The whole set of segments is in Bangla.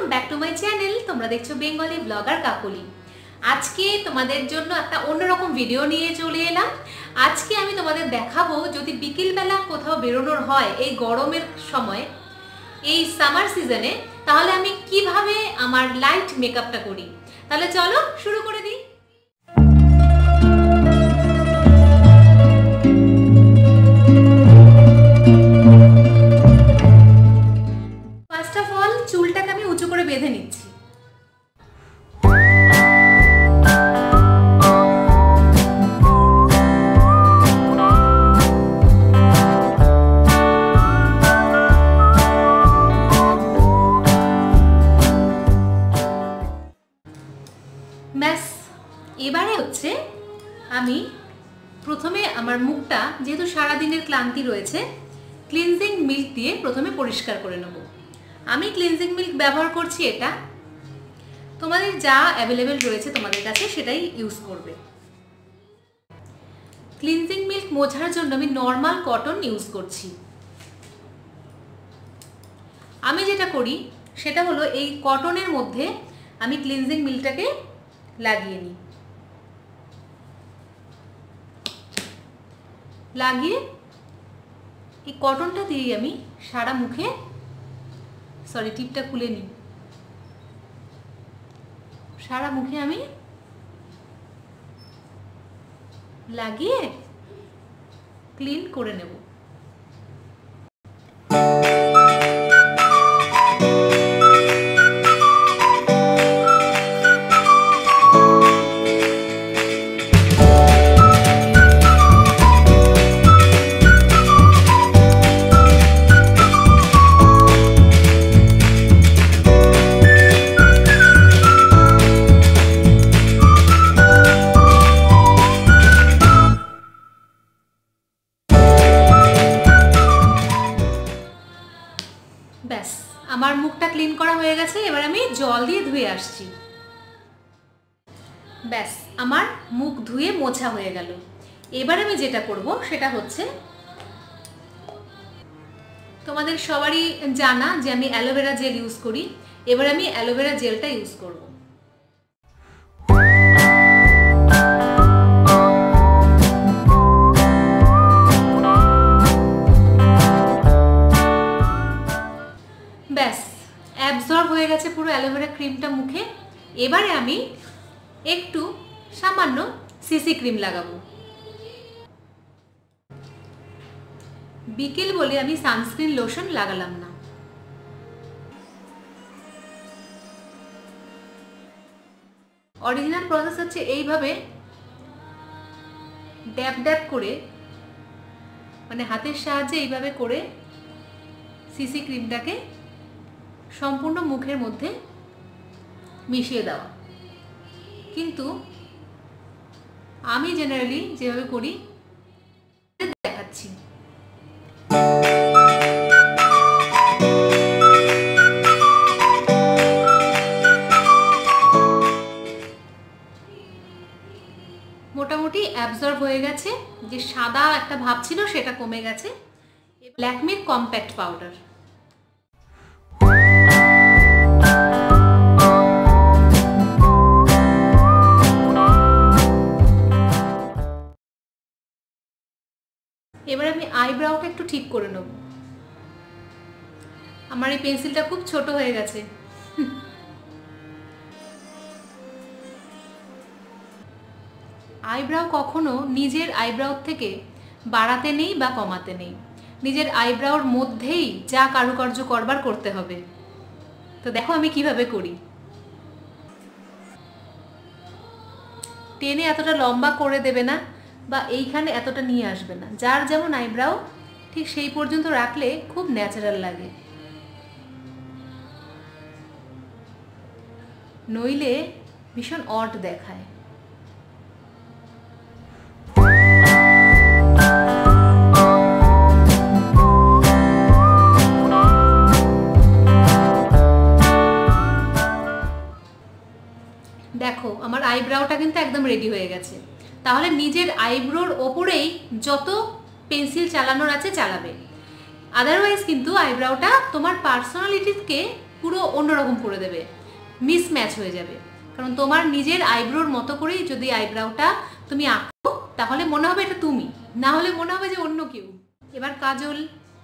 Welcome back to my channel. তোমরা দেখছো বেঙ্গলি ব্লগার কাকলি। আজকে তোমাদের জন্য একটা অন্যরকম ভিডিও নিয়ে চলে এলাম। আজকে আমি তোমাদের দেখাবো যদি বিকেলবেলা কোথাও বেরোনোর হয় এই গরমের সময়, এই সামার সিজনে, তাহলে আমি কিভাবে আমার লাইট মেকআপটা করি। তাহলে চলো শুরু করে দিই। ফার্স্ট অফ অল চুলটাকে আমি উঁচু করে বেঁধে নিচ্ছি। ব্যাস, এবারে হচ্ছে আমি প্রথমে আমার মুখটা, যেহেতু সারাদিনের ক্লান্তি রয়েছে, ক্লিনজিং মিল্ক দিয়ে প্রথমে পরিষ্কার করে নেব। আমি ক্লিনজিং মিল্ক ব্যবহার করছি, এটা তোমাদের যা অ্যাভেলেবেল রয়েছে তোমাদের কাছে সেটাই ইউজ করবে। ক্লিনজিং মিল্ক মোছার জন্য আমি নর্মাল কটন ইউজ করছি। আমি যেটা করি সেটা হলো এই কটনের মধ্যে আমি ক্লিনজিং মিল্কটাকে লাগিয়ে নিই, লাগিয়ে এই কটনটা দিয়ে আমি সারা মুখে, টিপটা খুলে নিই, সারা মুখে আমি লাগিয়ে ক্লিন করে নেব। ব্যাস, আমার মুখটা ক্লিন করা হয়ে গেছে। এবার আমি জল দিয়ে ধুয়ে আসছি। ব্যাস, আমার মুখ ধুয়ে মোছা হয়ে গেল। এবার আমি যেটা করব সেটা হচ্ছে, তোমাদের সবারই জানা যে আমি অ্যালোভেরা জেল ইউজ করি। এবার আমি অ্যালোভেরা জেলটা ইউজ করব। ব্যাস, অ্যাবজর্ব হয়ে গেছে পুরো অ্যালোভেরা ক্রিমটা মুখে। এবারে আমি একটু সামান্য সিসি ক্রিম লাগাবো। বিকেল বলে আমি সানস্ক্রিন লোশন লাগালাম না। অরিজিনাল প্রসেস হচ্ছে এইভাবে ড্যাব ড্যাব করে, মানে হাতের সাহায্যে এইভাবে করে সিসি ক্রিমটাকে সম্পূর্ণ মুখের মধ্যে মিশিয়ে দেওয়া। কিন্তু আমি জেনারেলি যেভাবে করি দেখাচ্ছি। মোটামুটি অ্যাবজর্ব হয়ে গেছে, যে সাদা একটা ভাব ছিল সেটা কমে গেছে। ল্যাকমির কম্প্যাক্ট পাউডার, এবার আমি আইব্রাউটা একটু ঠিক করে নেব। আমার এই পেন্সিলটা খুব ছোট হয়ে গেছে। আইব্রাউ কখনো নিজের আইব্রাউ থেকে বাড়াতে নেই বা কমাতে নেই, নিজের আইব্রাউর মধ্যেই যা কারুকার্য করবার করতে হবে। তো দেখো আমি কিভাবে করি। টেনে এতটা লম্বা করে দেবে না, বা এইখানে এতটা নিয়ে আসবে না। যার যেমন আইব্রাউ ঠিক সেই পর্যন্ত রাখলে খুব ন্যাচারাল লাগে, নইলে ভীষণ অড দেখায়। দেখো আমার আইব্রাউটা কিন্তু একদম রেডি হয়ে গেছে। তাহলে নিজের আইব্রোর ওপরেই যত পেন্সিল চালানোর আছে চালাবে। আদারওয়াইজ কিন্তু আইব্রাউটা তোমার পার্সোনালিটিকে পুরো অন্যরকম করে দেবে, মিসম্যাচ হয়ে যাবে। কারণ তোমার নিজের আইব্রোর মতো করেই যদি আইব্রাউটা তুমি আঁকো তাহলে মনে হবে এটা তুমি, না হলে মনে হবে যে অন্য কেউ। এবার কাজল।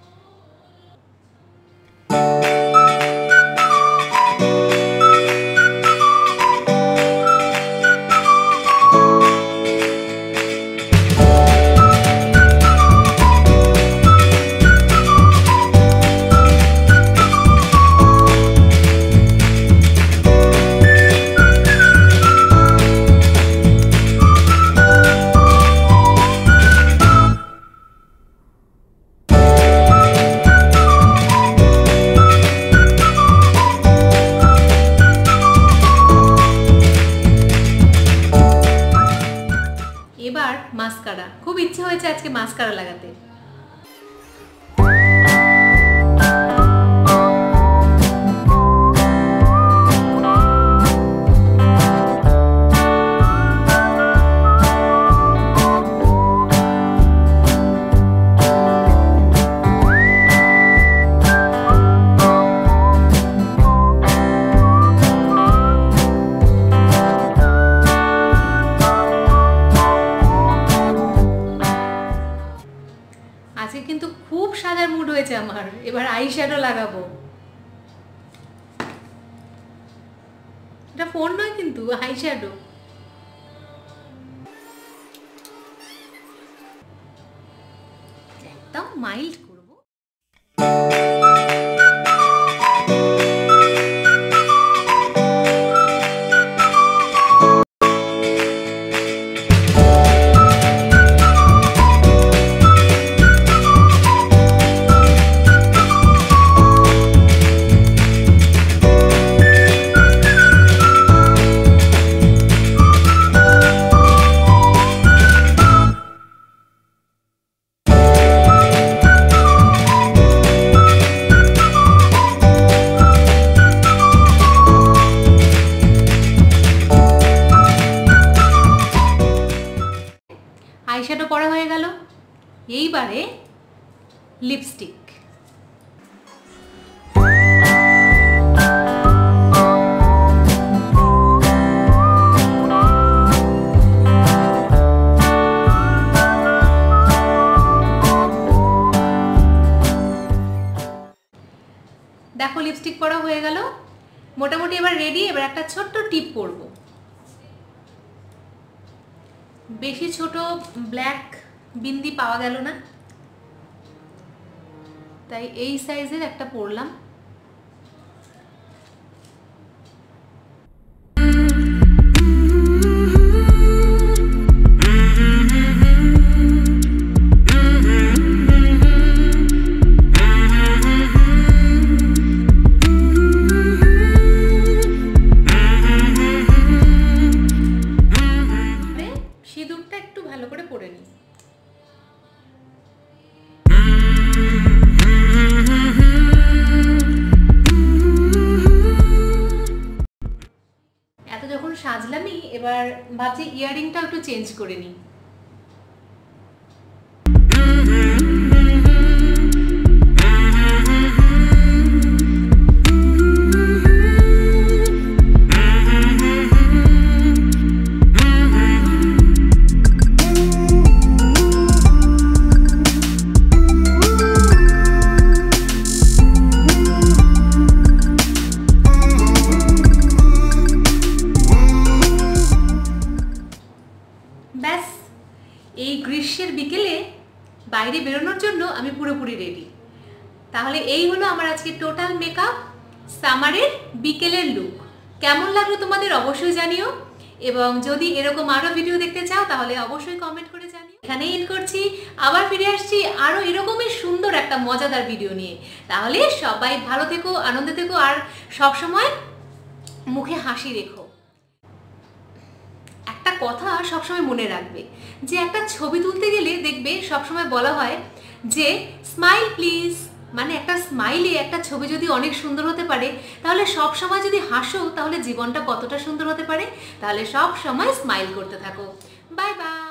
এবার মাস্কারা। খুব ইচ্ছে হয়েছে আজকে মাস্কারা লাগাতে। আজকে কিন্তু খুব সাদার মুড হয়েছে আমার। এবার আইশ্যাডো লাগাবো। এটা ফোন নয় কিন্তু, আইশ্যাডো। একদম মাইল্ড করবো। আইশ্যাডো পরা হয়ে গেল। এইবারে লিপস্টিক। দেখো লিপস্টিক পরা হয়ে গেল, মোটামুটি এবার রেডি। এবার একটা ছোট্ট টিপ পরবো। বেশি ছোট ব্ল্যাক বিন্দি পাওয়া গেল না, তাই এই সাইজের একটা পরলাম। সিঁদুরটা একটু ভালো করে পরে নিই। এত যখন সাজলামই, এবার ভাবছি ইয়াররিংটা একটু চেঞ্জ করে নিই। ব্যাস, এই গ্রীষ্মের বিকেলে বাইরে বেরোনোর জন্য আমি পুরোপুরি রেডি। তাহলে এই হলো আমার আজকে টোটাল মেকআপ সামারের বিকেলের লুক। কেমন লাগলো তোমাদের অবশ্যই জানিও, এবং যদি এরকম আরো ভিডিও দেখতে চাও তাহলে অবশ্যই কমেন্ট করে জানিও। এখানেই এন্ড করছি, আবার ফিরে আসছি আরো এরকমই সুন্দর একটা মজাদার ভিডিও নিয়ে। তাহলে সবাই ভালো থেকো, আনন্দে থেকো, আর সবসময় মুখে হাসি রেখো। একটা কথা সবসময় মনে রাখবে, যে একটা ছবি তুলতে গেলে দেখবে সবসময় বলা হয় যে স্মাইল প্লিজ, মানে একটা স্মাইলে একটা ছবি যদি অনেক সুন্দর হতে পারে, তাহলে সব সময় যদি হাসো তাহলে জীবনটা কতটা সুন্দর হতে পারে। তাহলে সব সময় স্মাইল করতে থাকো। Bye by.